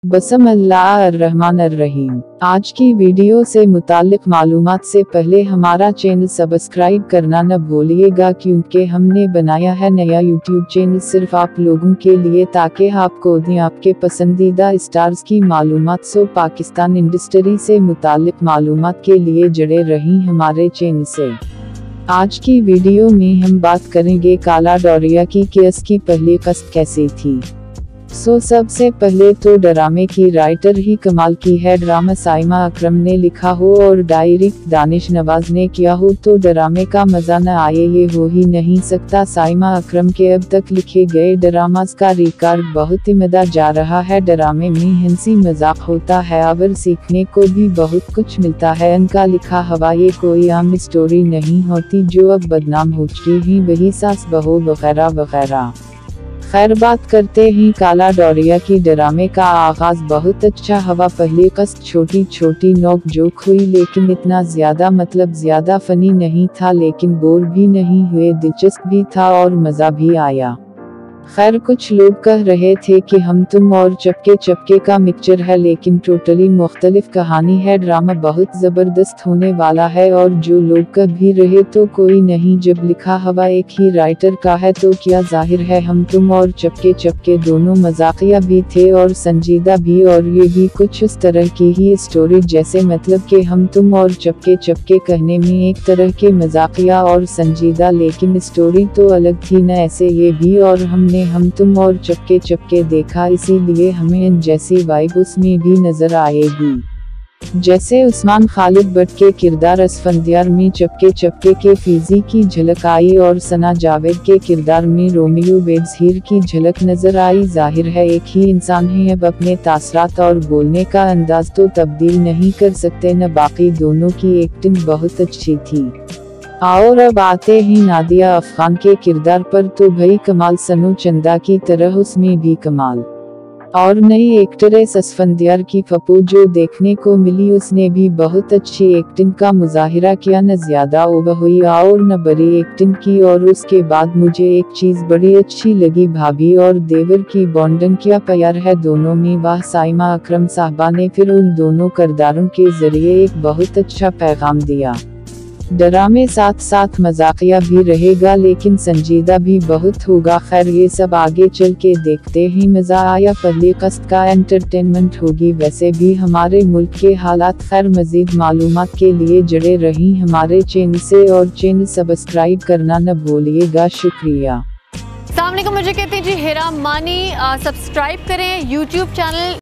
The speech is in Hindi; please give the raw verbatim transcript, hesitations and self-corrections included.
बिस्मिल्लाहिर्रहमानिर्रहीम। आज की वीडियो से मुताल्लिक मालूमात से पहले हमारा चैनल सब्सक्राइब करना न भूलिएगा, क्योंकि हमने बनाया है नया यूट्यूब चैनल सिर्फ आप लोगों के लिए, ताकि आपको दें आपके पसंदीदा स्टार्स की मालूमात। सो पाकिस्तान इंडस्ट्री से मुताल्लिक मालूमात के लिए जुड़े रहीं हमारे चैनल से। आज की वीडियो में हम बात करेंगे काला डोरिया की कि इसकी पहली कस्त कैसी थी। सो सबसे पहले तो ड्रामे की राइटर ही कमाल की है। ड्रामा साइमा अकरम ने लिखा हो और डायरेक्ट दानिश नवाज ने किया हो, तो ड्रामे का मजा न आए ये हो ही नहीं सकता। साइमा अकरम के अब तक लिखे गए ड्रामास का रिकॉर्ड बहुत इमदा जा रहा है। ड्रामे में हंसी मजाक होता है और सीखने को भी बहुत कुछ मिलता है। इनका लिखा हवा ये कोई आम स्टोरी नहीं होती जो अब बदनाम हो चुकी है, वही सास बहू वगैरह वगैरह। खैर बात करते हैं काला डोरिया की। ड्रामे का आगाज बहुत अच्छा हवा। पहली कस्त छोटी छोटी नोक जोक हुई, लेकिन इतना ज्यादा मतलब ज्यादा फनी नहीं था, लेकिन बोर भी नहीं हुए, दिलचस्प भी था और मजा भी आया। खैर कुछ लोग कह रहे थे कि हम तुम और चपके चपके का मिक्सचर है, लेकिन टोटली मुख्तलिफ कहानी है। ड्रामा बहुत जबरदस्त होने वाला है, और जो लोग कह भी रहे तो कोई नहीं, जब लिखा हवा एक ही राइटर का है तो क्या जाहिर है हम तुम और चपके चपके दोनों मजाकिया भी थे और संजीदा भी, और ये भी कुछ उस तरह की ही स्टोरी जैसे, मतलब कि हम तुम और चपके चपके कहने में एक तरह के मजाकिया और संजीदा, लेकिन स्टोरी तो अलग थी न, ऐसे ये भी। और हमने हम तुम और चपके चपके देखा, इसीलिए हमें इन जैसी वाइब उसमें भी नजर आएगी। जैसे उस्मान खालिद भट्ट के किरदार असफंदियार में चपके चपके के फीजी की झलक आई, और सना जावेद के किरदार में रोमियो बेड्सहीर की झलक नजर आई। जाहिर है एक ही इंसान है, अब अपने तासरात और बोलने का अंदाज तो तब्दील नहीं कर सकते न। बाकी दोनों की एक्टिंग बहुत अच्छी थी। और अब आते हैं नादिया अफगान के किरदार पर, तो भाई कमाल, सनू चंदा की तरह उसमें भी कमाल। और नई एक्ट्रेस असफंदियार की पप्पू जो देखने को मिली, उसने भी बहुत अच्छी एक्टिंग का मुजाहिरा किया, न ज्यादा ओवर हुई और न बड़ी एक्टिंग की। और उसके बाद मुझे एक चीज बड़ी अच्छी लगी, भाभी और देवर की बॉन्डिंग क्या प्यार है दोनों में, वाह। साइमा अकरम साहबा ने फिर उन दोनों किरदारों के जरिए एक बहुत अच्छा पैगाम दिया। ड्रामे साथ साथ मजाकिया भी रहेगा, लेकिन संजीदा भी बहुत होगा। खैर ये सब आगे चल के देखते ही मजा आया पहली कस्त का एंटरटेनमेंट होगी वैसे भी हमारे मुल्क के हालात। खैर मजीद मालूमात के लिए जुड़े रही हमारे चैनल से, और चैनल सब्सक्राइब करना न भूलिएगा। शुक्रिया। अस्सलाम वालेकुम, मुझे कहते हैं जी हिरा मानी। सब्सक्राइब करें यूट्यूब चैनल